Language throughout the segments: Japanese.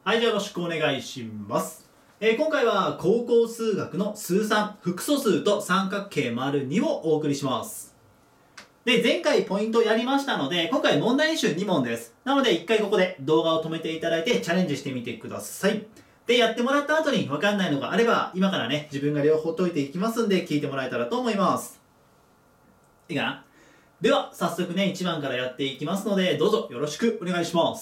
はい、じゃあよろしくお願いします。今回は高校数学の数3、複素数と三角形 ② をお送りします。で、前回ポイントやりましたので、今回問題演習2問です。なので一回ここで動画を止めていただいてチャレンジしてみてください。で、やってもらった後に分かんないのがあれば、今からね、自分が両方解いていきますんで、聞いてもらえたらと思います。いいかな？では、早速ね、1番からやっていきますので、どうぞよろしくお願いします。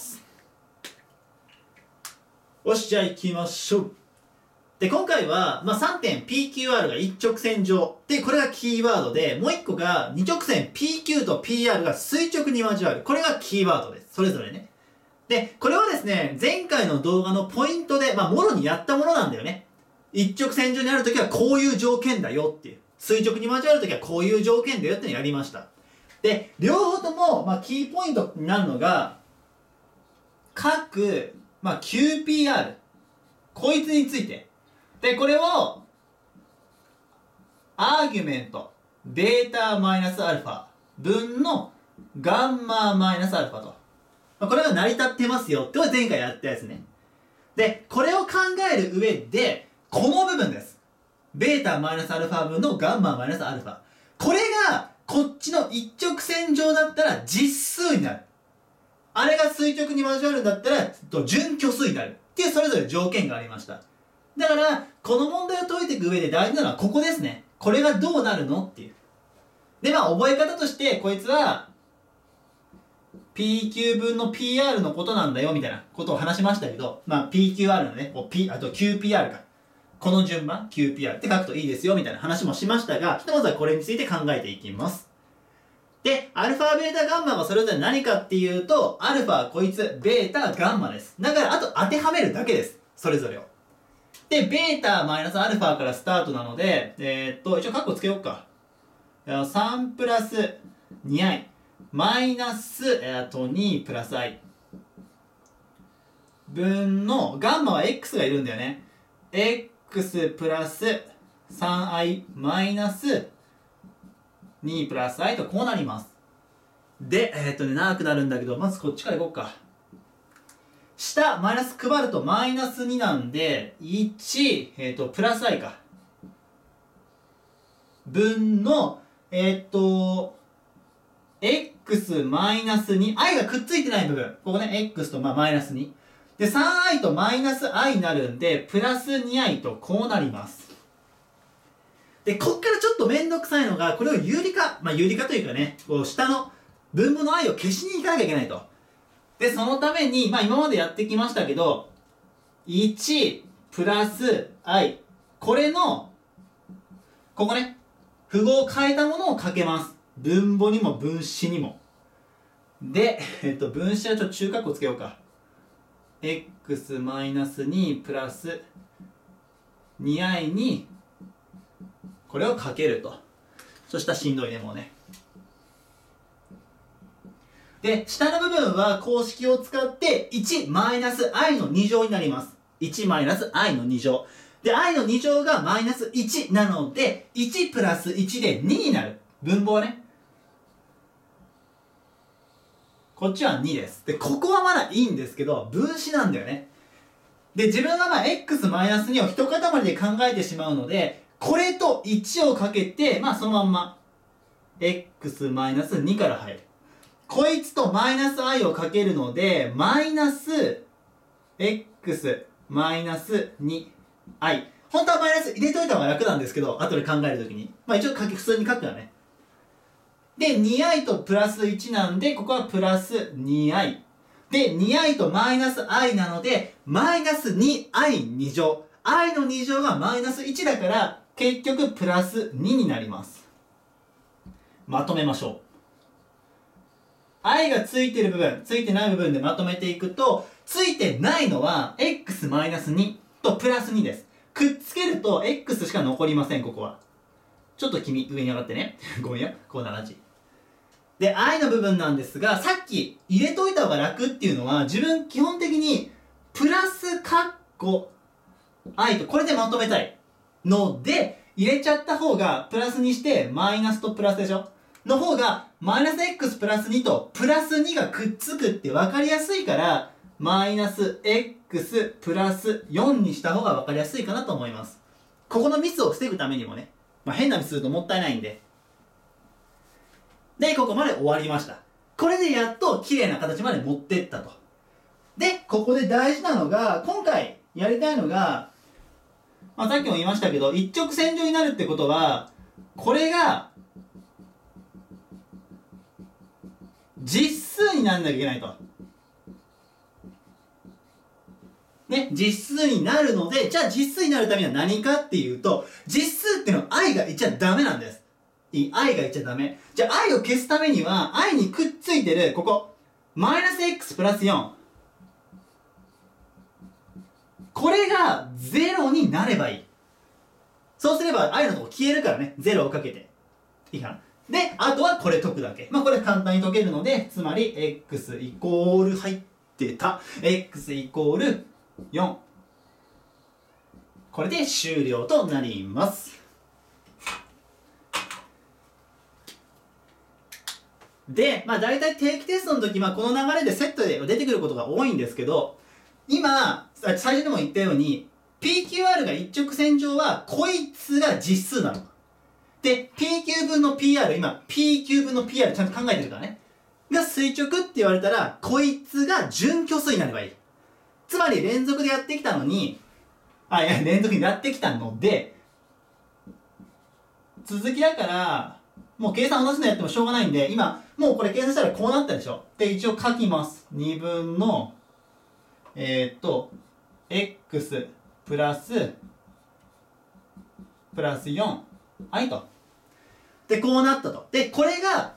よし、じゃあ行きましょう。で、今回は、3点 PQR が一直線上。で、これがキーワードで、もう1個が二直線 PQ と PR が垂直に交わる。これがキーワードです。それぞれね。で、これはですね、前回の動画のポイントで、もろにやったものなんだよね。一直線上にあるときはこういう条件だよっていう。垂直に交わるときはこういう条件だよっていうのをやりました。で、両方とも、キーポイントになるのが、各、QPR。こいつについて。で、これを、アーギュメント、ベータマイナスアルファ分のガンママイナスアルファと。これが成り立ってますよって前回やったやつね。で、これを考える上で、この部分です。ベータマイナスアルファ分のガンママイナスアルファ。これが、こっちの一直線上だったら実数になる。あれが垂直に交わるんだったら、準虚数になる。っていうそれぞれ条件がありました。だから、この問題を解いていく上で大事なのはここですね。これがどうなるのっていう。で、覚え方として、こいつは、PQ 分の PR のことなんだよ、みたいなことを話しましたけど、PQR のね、あと QPR か。この順番、QPR って書くといいですよ、みたいな話もしましたが、ひとまずはこれについて考えていきます。で、アルファ、ベータ、ガンマがそれぞれ何かっていうと、アルファ、こいつ、ベータ、ガンマです。だから、あと当てはめるだけです。それぞれを。で、ベータ、マイナスアルファからスタートなので、一応カッコつけようか。3プラス 2i、マイナス、2プラス i。分の、ガンマは x がいるんだよね。x プラス 3i マイナス2プラス i とこうなります。で、長くなるんだけど、まずこっちからいこうか。下、マイナス配るとマイナス2なんで、1、プラス i か。分の、x マイナス2、i がくっついてない部分。ここね、x とマイナス2。で、3i とマイナス i になるんで、プラス 2i とこうなります。で、こっからちょっとめんどくさいのが、これを有理化、有理化というかね、こう下の分母の i を消しに行かなきゃいけないと。で、そのために、今までやってきましたけど、1プラス i。これの、ここね、符号を変えたものをかけます。分母にも分子にも。で、分子はちょっと中括弧つけようか。x マイナス2プラス 2i に、これをかけると。そしたらしんどいね、もうね。で、下の部分は公式を使って1マイナス i の2乗になります。1マイナス i の2乗。で、i の2乗がマイナス1なので、1プラス1で2になる。分母はね。こっちは2です。で、ここはまだいいんですけど、分子なんだよね。で、自分がx マイナス2を一塊で考えてしまうので、これと1をかけて、そのまんま、x マイナス2から入る。こいつとマイナス i をかけるので、マイナス x マイナス 2i。本当はマイナス入れといた方が楽なんですけど、後で考えるときに。一応普通に書くからね。で、2i とプラス1なんで、ここはプラス 2i。で、2i とマイナス i なので、マイナス 2i2乗。i の2乗がマイナス1だから、結局プラス2になります。まとめましょう。i がついてる部分、ついてない部分でまとめていくと、ついてないのは x マイナス2とプラス2です。くっつけると x しか残りません、ここは。ちょっと君、上に上がってね。ごめんよ。こんな感じ。で、i の部分なんですが、さっき入れといた方が楽っていうのは、自分基本的にプラスカッコ i とこれでまとめたいので、入れちゃった方がプラスにしてマイナスとプラスでしょの方がマイナス x プラス2とプラス2がくっつくって分かりやすいからマイナス x プラス4にした方が分かりやすいかなと思います。ここのミスを防ぐためにもね、変なミスするともったいないんで。で、ここまで終わりました。これでやっと綺麗な形まで持ってったと。で、ここで大事なのが、今回やりたいのが、さっきも言いましたけど、一直線上になるってことは、これが、実数にならなきゃいけないと。ね、実数になるので、じゃあ実数になるためには何かっていうと、実数っていうのは i がいっちゃダメなんです。i がいっちゃダメ。じゃあ i を消すためには、i にくっついてる、ここ、マイナス x プラス4。これが0になればいい。そうすれば i のとこ消えるからね、0をかけて。いいかな。で、あとはこれ解くだけ。これ簡単に解けるので、つまり x イコール入ってた。x イコール4。これで終了となります。で、大体定期テストの時、この流れでセットで出てくることが多いんですけど、今、最初にも言ったように、PQR が一直線上は、こいつが実数なの。で、PQ 分の PR、今、PQ 分の PR ちゃんと考えてるからね。が垂直って言われたら、こいつが準虚数になればいい。つまり連続でやってきたのに、連続にやってきたので、続きだから、もう計算同じのやってもしょうがないんで、今、もうこれ計算したらこうなったでしょ。で、一応書きます。2分の、x プラス4。はいと。で、こうなったと。で、これが、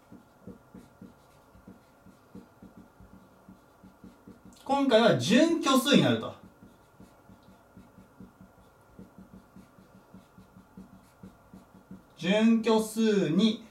今回は準虚数になると。準虚数に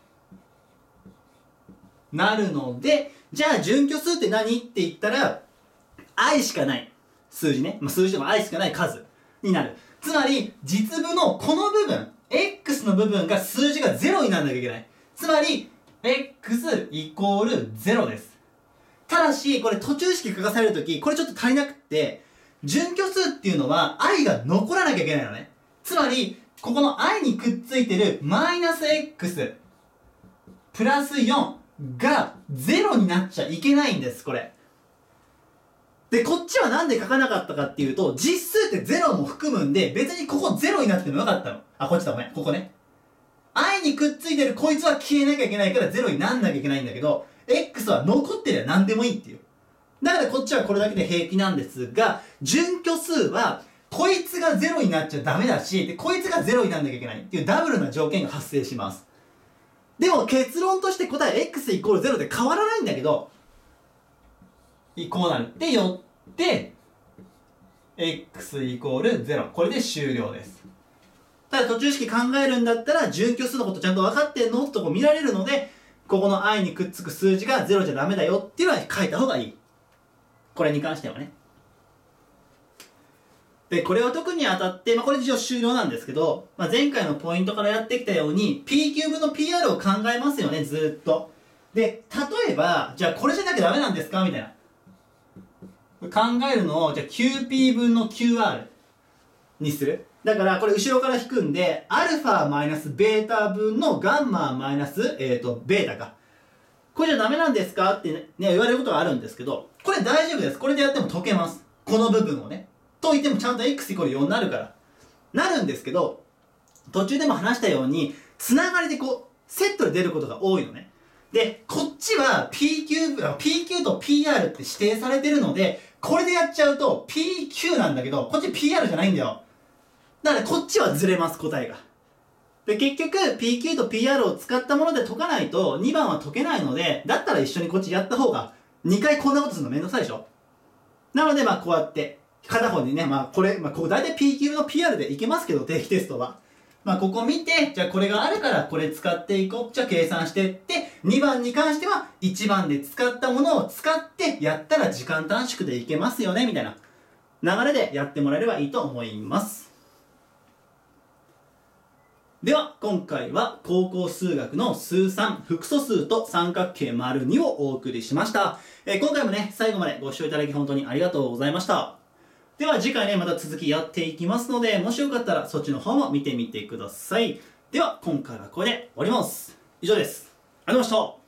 なるので、じゃあ準虚数って何って言ったら、i しかない数字ね。数字でも i しかない数になる。つまり、実部のこの部分、x の部分が数字が0にならなきゃいけない。つまり、x イコール0です。ただし、これ途中式書かされるとき、これちょっと足りなくって、準虚数っていうのは i が残らなきゃいけないのね。つまり、ここの i にくっついてるマイナス x プラス4が0になっちゃいけないんです、これ。で、こっちはなんで書かなかったかっていうと、実数って0も含むんで、別にここ0になってもよかったの。こっちだ、ごめん。ここね。i にくっついてるこいつは消えなきゃいけないから0になんなきゃいけないんだけど、x は残ってりゃ何でもいいっていう。だからこっちはこれだけで平気なんですが、準虚数は、こいつが0になっちゃダメだし、で、こいつが0になんなきゃいけないっていうダブルな条件が発生します。でも結論として答え x イコール0で変わらないんだけど、こうなる。で、よって、x イコール0。これで終了です。ただ途中式考えるんだったら、準虚数のことちゃんと分かってんのってとこ見られるので、ここの i にくっつく数字が0じゃダメだよっていうのは書いた方がいい。これに関してはね。で、これを特にあたって、これ一応終了なんですけど、前回のポイントからやってきたように、p キューブの PR を考えますよね、ずーっと。で、例えば、じゃあこれじゃなきゃダメなんですかみたいな。考えるのを、じゃあ QP 分の QR にする。だから、これ後ろから引くんで、アルファマイナスベータ分のガンママイナス、ベータか。これじゃダメなんですかってね、言われることがあるんですけど、これ大丈夫です。これでやっても解けます。この部分をね。と言ってもちゃんと x イコール4になるから。なるんですけど、途中でも話したように、つながりでセットで出ることが多いのね。で、こっちは PQ と PR って指定されてるので、これでやっちゃうと PQ なんだけど、こっち PR じゃないんだよ。だからこっちはずれます、答えが。で、結局 PQ と PR を使ったもので解かないと2番は解けないので、だったら一緒にこっちやった方が、2回こんなことするのめんどくさいでしょ。なのでこうやって、片方にね、これ、ここ大体 PQ の PR でいけますけど、定期テストは。ここ見て、じゃあこれがあるからこれ使っていこう。じゃあ計算してって、2番に関しては1番で使ったものを使ってやったら時間短縮でいけますよね、みたいな流れでやってもらえればいいと思います。 では今回は高校数学の数3複素数と三角形 ②をお送りしました。今回もね最後までご視聴いただき本当にありがとうございました。では次回ねまた続きやっていきますので、もしよかったらそっちの方も見てみてください。では今回はこれで終わります。以上です。ありがとうございました。